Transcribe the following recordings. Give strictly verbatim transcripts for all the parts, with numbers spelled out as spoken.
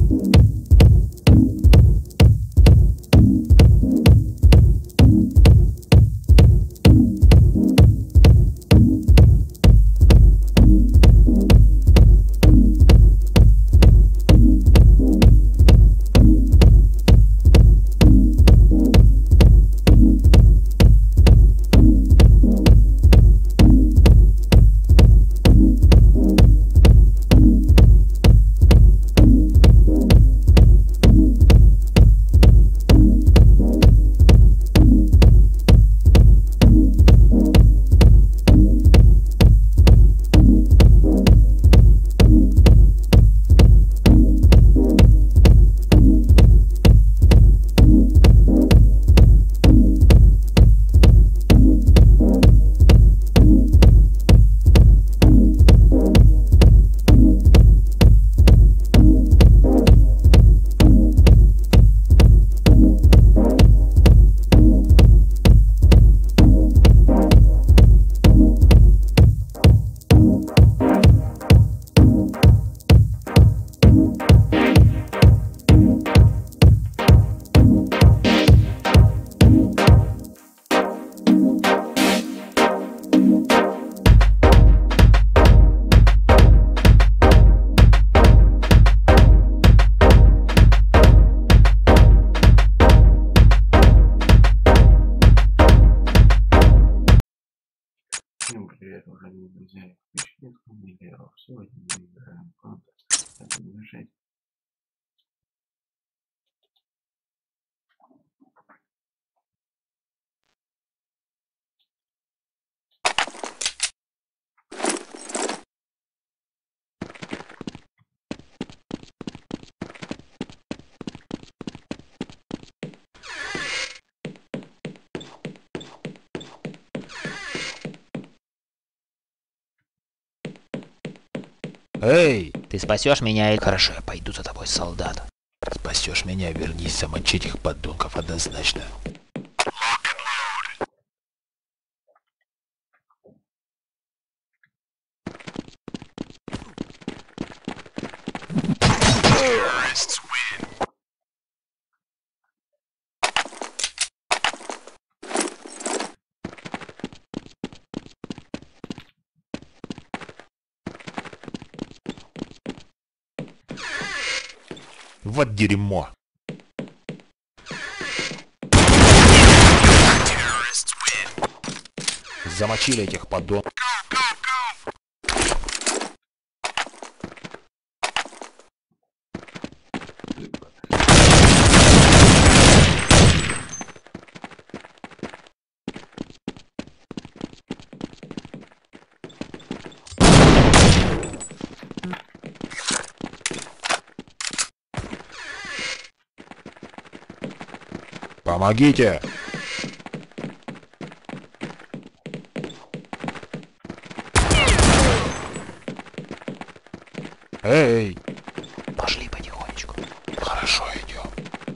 Всем привет, уважаемые друзья и подписчики. Сегодня мы играем в Развлекательный шесть. Эй, ты спасешь меня или... Хорошо, я пойду за тобой, солдат. Спасешь меня, вернись, замочить этих подонков однозначно. Вот дерьмо. Замочили этих подонков. Помогите! Эй! Пошли потихонечку. Хорошо, идем.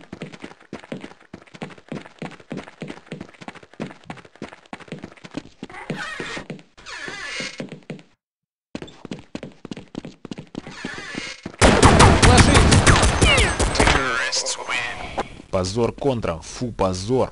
Позор контрам, фу, позор.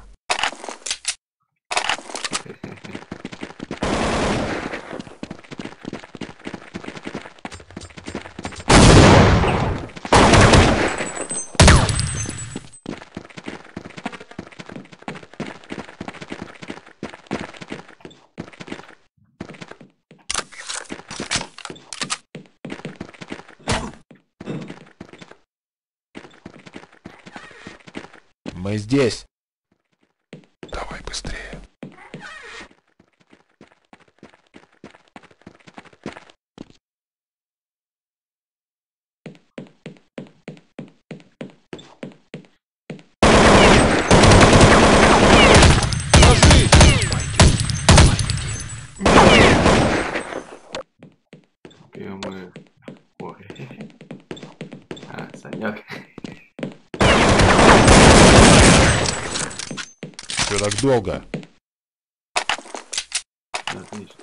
Мы здесь. Давай быстрее. Ложись! Мы... Ой. А, Санек. Что так долго? Отлично.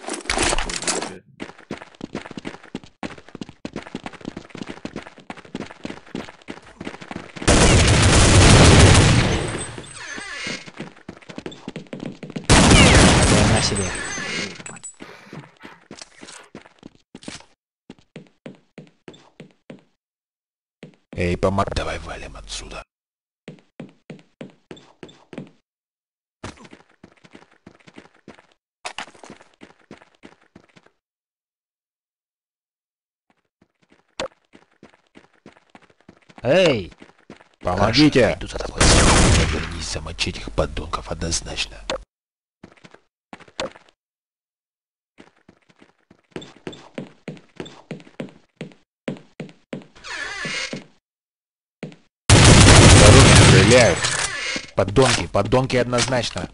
Эй, помог, давай валим отсюда. Эй! Помогите! Хорошо, иду за тобой. Вернись, замочить их подонков однозначно. Стреляют. Подонки, подонки однозначно.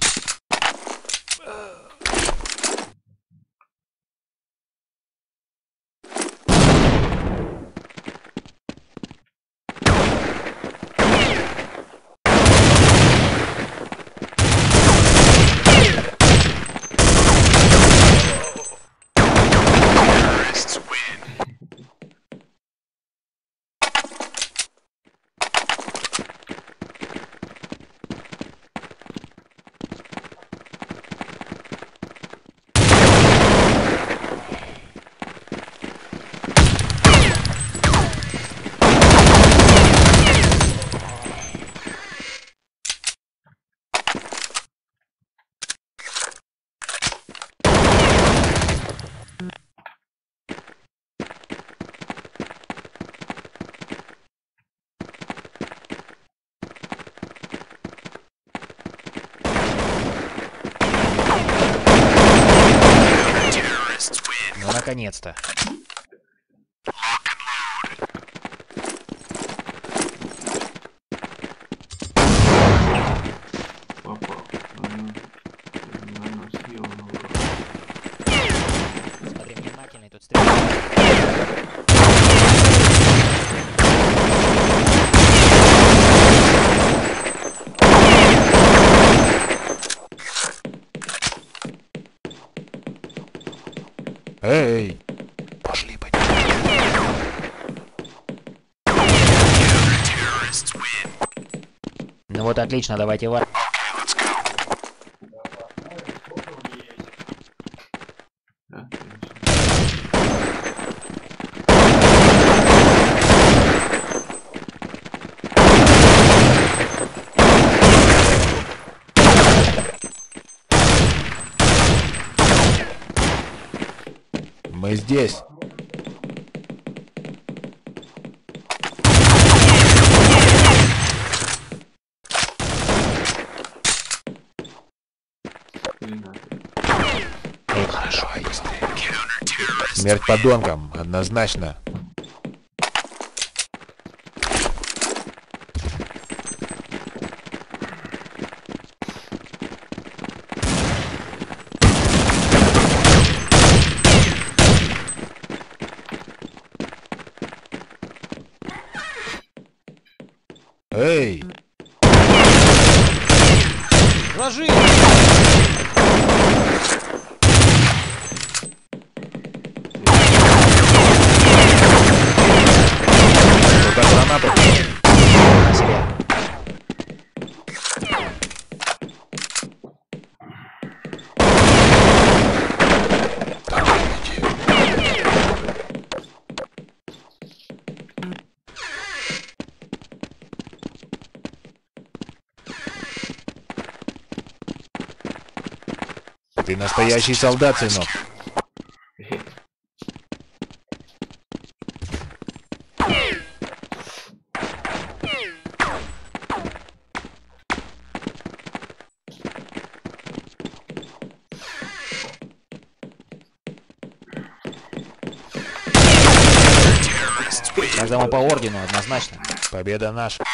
Ну, наконец-то. Попал. Она съела на урок. Смотри внимательно, тут стрим. Эй! Пошли, пойдем. Ну вот отлично, давайте вар. Да, Мы здесь. Эй, хорошо, быстрее. Смерть подонкам, однозначно. Эй! Ложи! Ну-ка, гранату. На себя. Так, иди. Ты настоящий солдат, сынок. Тогда мы по ордену, однозначно. Победа наша.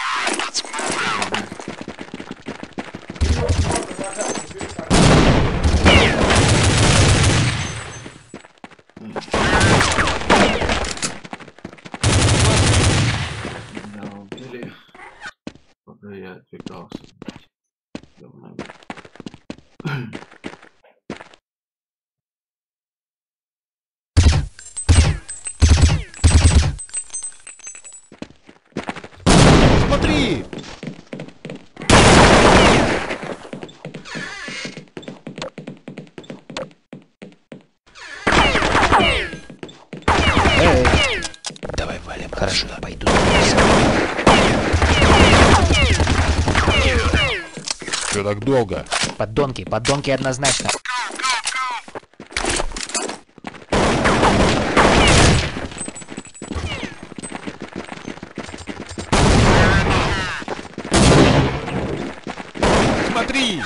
меня убили, пока я отвлекался. Давно. Смотри! Эй! Давай валим. Хорошо, пойду. Чё так долго? Поддонки, поддонки однозначно. Смотри!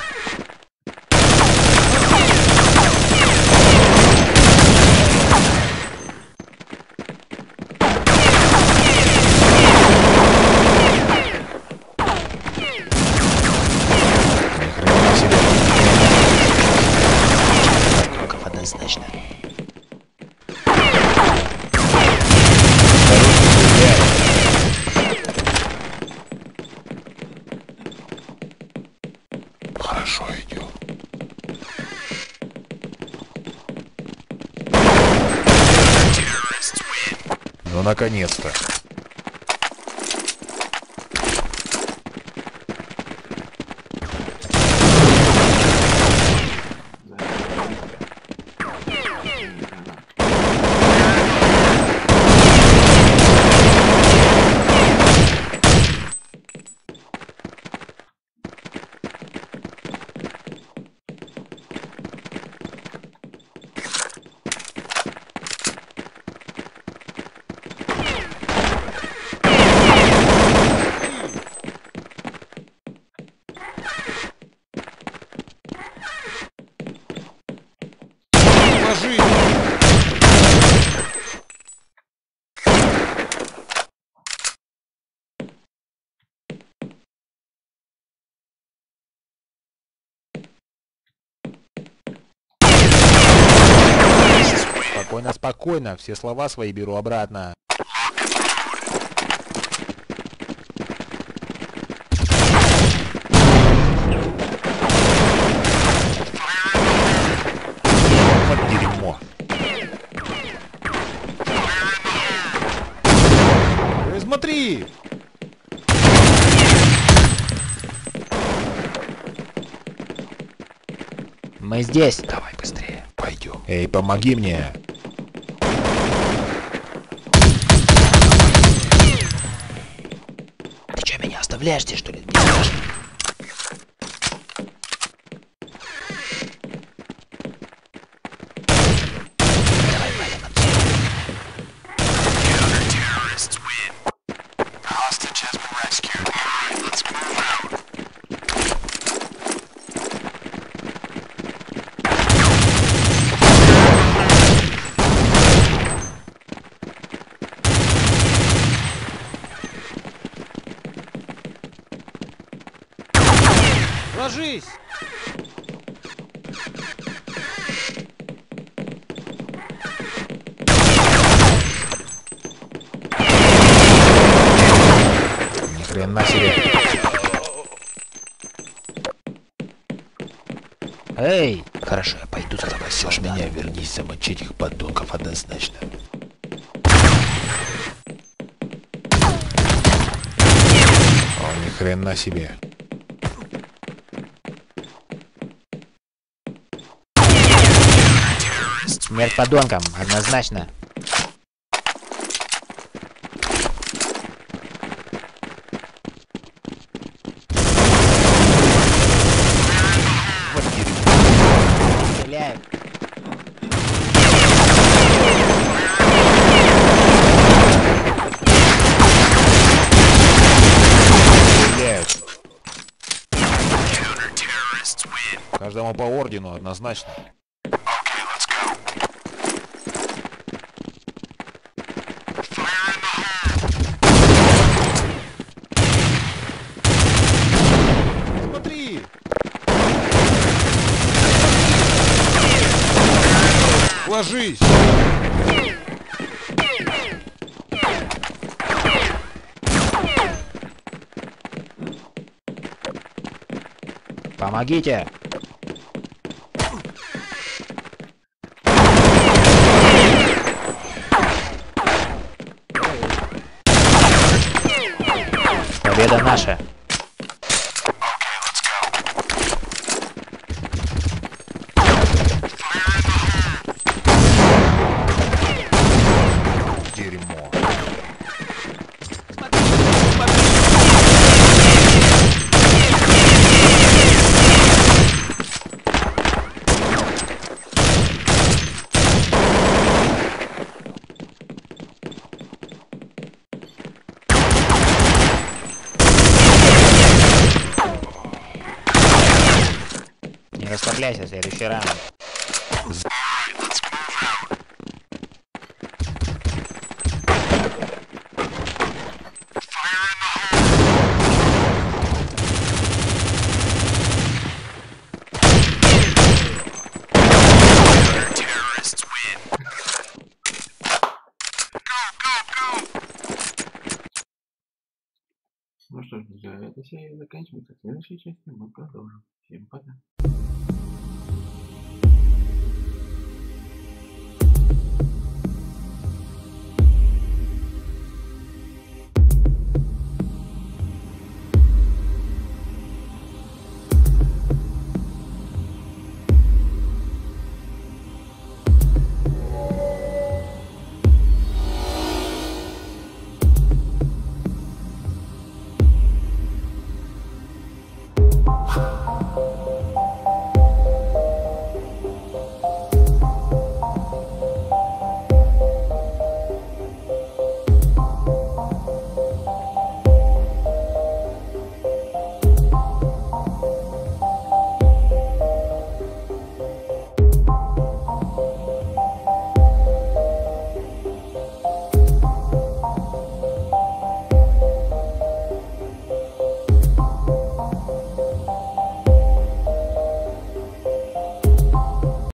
Однозначно. Хорошо идем. Ну, наконец-то. Ложись! Спокойно, спокойно. Все слова свои беру обратно. Вот дерьмо. Эй, смотри! Мы здесь. Давай быстрее. Пойдем. Эй, помоги мне. Ты что, меня оставляешь здесь, что ли? Не страшно. Давай, Валя, на цель. Ложись! Ни хрена себе. Эй! Хорошо, я пойду за тобой. Спасешь меня, вернись, замочить их подонков однозначно. О, ни хрена себе. Смерть подонкам, однозначно. Вот дерьмо. Стреляют. Стреляют. Каждому по ордену однозначно. Смотри! Ложись! Помогите! Победа наша! Дерьмо. Расслабляйся, следующий раунд. Ну что ж, друзья, эта серия заканчивается. В следующей части мы продолжим. Всем пока.